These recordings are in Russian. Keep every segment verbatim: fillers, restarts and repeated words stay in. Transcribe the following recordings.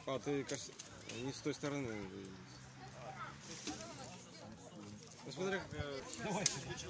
А, ты, кажется, не с той стороны. Посмотри, как... Давай.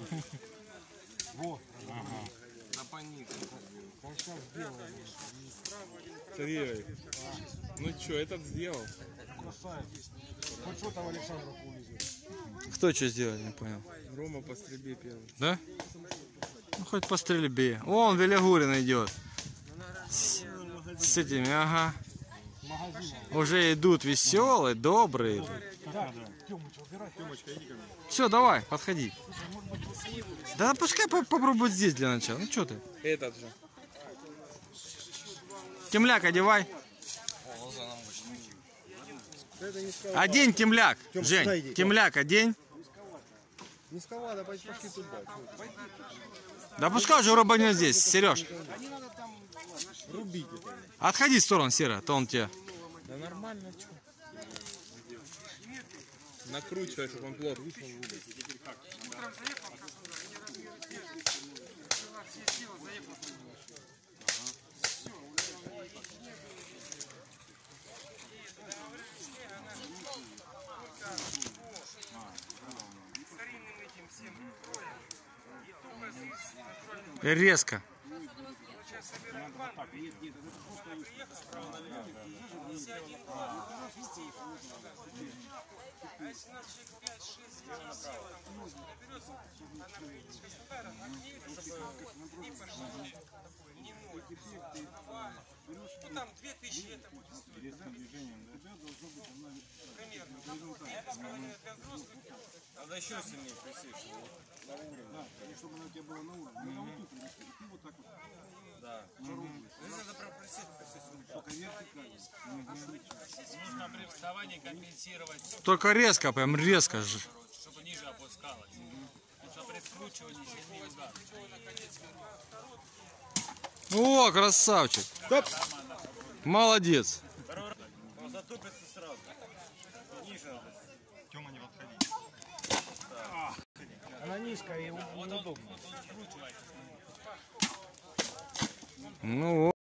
Во. Ага. Да поник. Он сейчас сделал. Сергей. Ну что, этот сделал? Красавец. Хоть что там Александра повезет. Кто что сделал, не понял. Рома по стрельбе первый. Да? Ну хоть по стрельбе. Вон Велигурин идет. С, с этими, ага. Уже идут веселые, добрые. Да, Тёмыч, убирай. Тёмочка, иди ко мне. Все, давай, подходи. Да пускай попробует здесь для начала. Ну что ты? Этот же. Темляк одевай. Одень темляк. Жень, темляк одень. Не сковада, пошли туда. Да пускай уже рубанет здесь, Сереж. Рубите это. Отходи в сторону, Сера, то он тебе. Да нормально, что? Накручивай, чтобы он плотно вышел. Резко. Ну там две тысячи это будет стоить, да? Примерно. Для взрослых. Надо еще сильнее присесть. На уровне. Да, чтобы она у тебя была на уровне. Ну, на вот тут, и ты вот так вот. Да. Здесь надо прям присесть, присесть. Только вертикально. Нужно при вставании компенсировать, Только резко, прям резко же. чтобы ниже опускалось. Потому что при скручивании сильнее удар. О, красавчик. Молодец. Он затупится сразу. Ниже. Тёма, не подходи. Она низкая и неудобно. Ну вот.